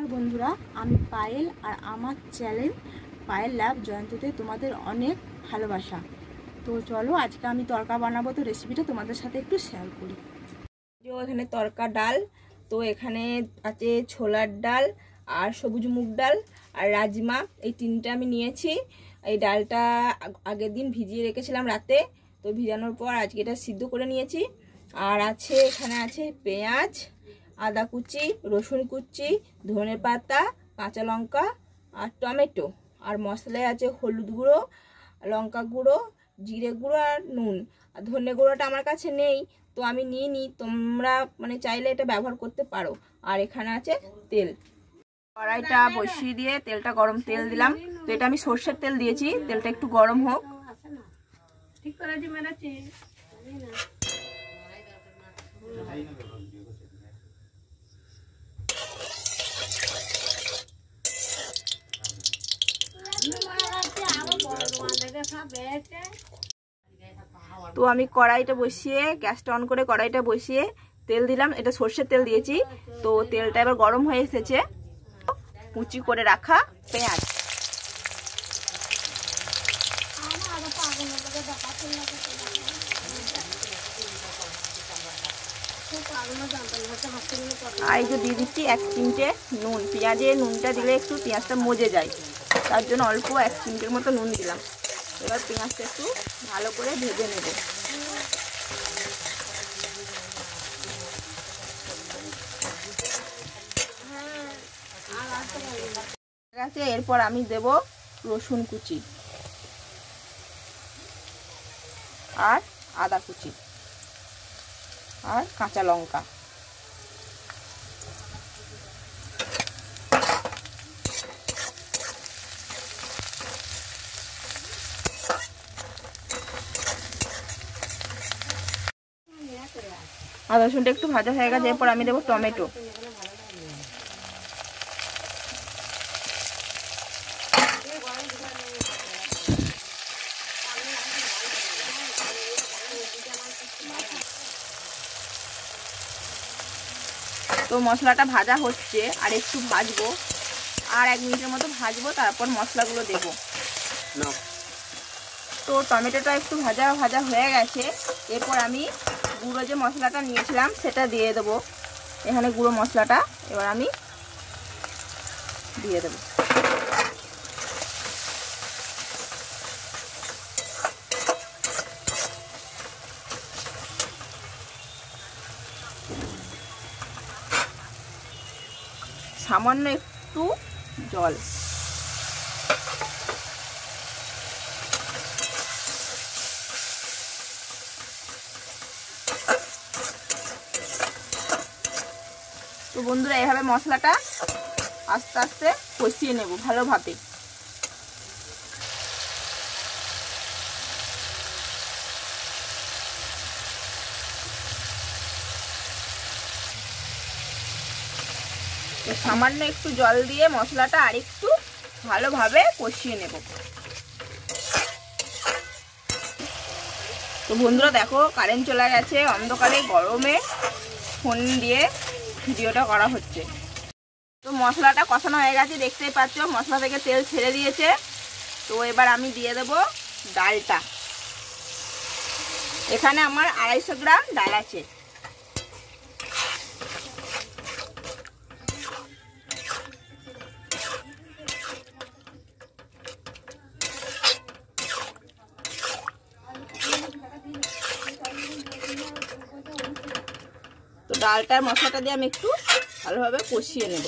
নমস্কার বন্ধুরা, আমি পায়েল আর আমার চ্যানেল পায়েল লাভ জয়ন্ততে তোমাদের অনেক ভালোবাসা। তো চলো আজকে আমি তরকা বানাবো, তো রেসিপিটা তোমাদের সাথে একটু শেয়ার করি। এখানে তরকা ডাল, তো এখানে আছে ছোলার ডাল আর সবুজ মুগ ডাল আর রাজমা, এই তিনটা আমি নিয়েছি। এই ডালটা আগের দিন ভিজিয়ে রেখেছিলাম রাতে, তো ভিজানোর পর আজকে এটা সিদ্ধ করে নিয়েছি। আর আছে এখানে আছে পেঁয়াজ, আদা কুচি, রসুন কুচি, ধনে পাতা, কাঁচা লঙ্কা আর টমেটো। আর মশলায় আছে হলুদ গুঁড়ো, লঙ্কা গুঁড়ো, জিরে গুঁড়ো আর নুন। আর ধনে গুঁড়োটা আমার কাছে নেই, তো আমি নিইনি, তোমরা চাইলে এটা ব্যবহার করতে পারো। আর এখানে আছে তেল। কড়াইটা বসিয়ে দিয়ে তেলটা গরম তেল দিলাম, তো এটা আমি সর্ষের তেল দিয়েছি। তেলটা একটু গরম হোক। তো আমি কড়াইটা বসিয়ে গ্যাসটা অন করে কড়াইটা বসিয়ে তেল দিলাম। এটা সর্ষের তেল দিয়েছি, তো তেলটা এবার গরম হয়ে এসেছে। কুচি করে রাখা পেঁয়াজ, আর এই যে দিয়ে দিচ্ছি 1 চিমটে নুন। পেঁয়াজে নুনটা দিলে একটু পেঁয়াজটা মজে যায়, তার জন্য অল্প 1 চিমটের মতো নুন দিলাম। এবার পেঁয়াজটা একটু ভালো করে ভেজে নেব। এরপর আমি দেব রসুন কুচি আর আদা কুচি আর কাঁচা লঙ্কা। আদা রসুনটা একটু ভাজা হয়ে গেছে, এরপর আমি দেবো টমেটো। তো মশলাটা ভাজা হচ্ছে, আর একটু ভাজবো, আর 1 মিনিটের মতো ভাজবো, তারপর মশলাগুলো দেবো। তো টমেটোটা একটু ভাজা ভাজা হয়ে গেছে, এরপর আমি গুঁড়ো যে মশলাটা নিয়েছিলাম সেটা দিয়ে দেবো। এখানে গুঁড়ো মশলাটা এবার আমি দিয়ে দেবো। সামান্য একটু জল। তো বন্ধুরা, এভাবে মশলাটা আস্তে আস্তে কষিয়ে নেব ভালোভাবে। সামান্য একটু জল দিয়ে মশলাটা আরেকটু ভালোভাবে কষিয়ে নেব। তো বন্ধুরা দেখো, কারেন্ট চলে গেছে, অন্ধকারে গরমে ফোন দিয়ে ভিডিওটা করা হচ্ছে। তো মশলাটা কষানো হয়ে গেছে, দেখতেই পাচ্ছ মশলা থেকে তেল ছেড়ে দিয়েছে। তো এবার আমি দিয়ে দেব ডালটা। এখানে আমার 250 গ্রাম ডাল আছে। তো ডালটার মশলাটা দিয়ে আমি একটু ভালোভাবে কষিয়ে নেব।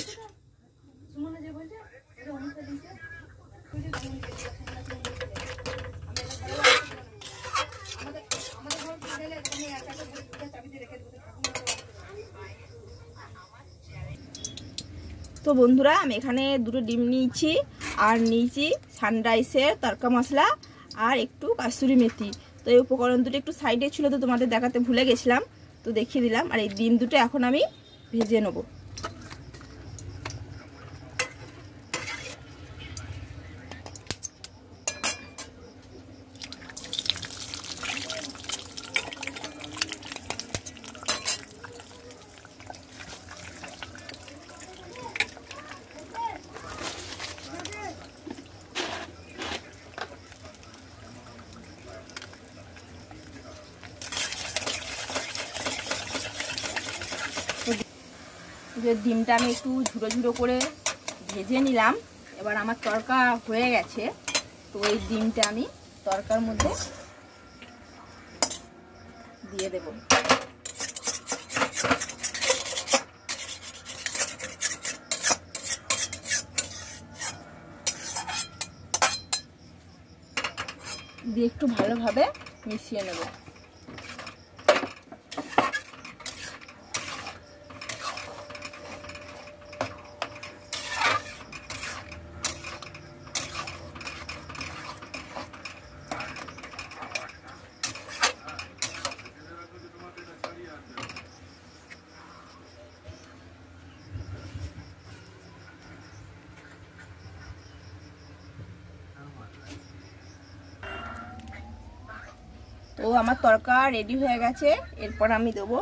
তো বন্ধুরা, আমি এখানে 2টো ডিম নিয়েছি, আর নিয়েছি সানরাইসের তরকা মশলা আর একটু কাসুরি মেথি। তো এই উপকরণ দুটো একটু সাইডে ছিল, তো তোমাদের দেখাতে ভুলে গেছিলাম, তো দেখিয়ে দিলাম। আর এই ডিম দুটো এখন আমি ভেজে নেব। যে ডিমটা আমি একটু ঝুড়ো ঝুড়ো করে ভেজে নিলাম। এবার আমার তরকা হয়ে গেছে, তো এই ডিমটা আমি তরকার মধ্যে দিয়ে দেব। দিয়ে একটু ভালোভাবে মিশিয়ে নেব। তো আমার তরকা রেডি হয়ে গেছে। এরপর আমি দেবো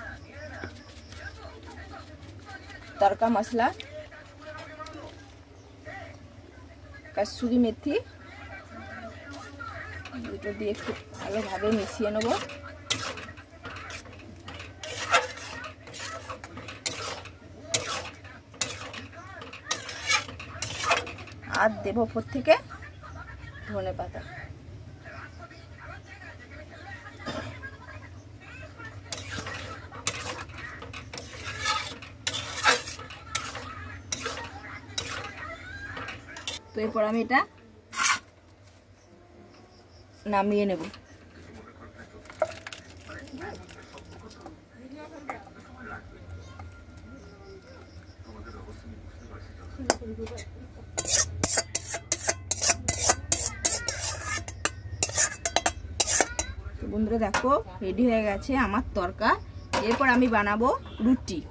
তরকা মশলা, কসুরি মেথি, দুটো দিয়ে একটু ভালোভাবে মিশিয়ে নেব। আর দেব উপর থেকে ধনে পাতা। তো এরপর আমি এটা নামিয়ে নেব। বন্ধুরা দেখো রেডি হয়ে গেছে আমার তরকা। এরপর আমি বানাবো রুটি।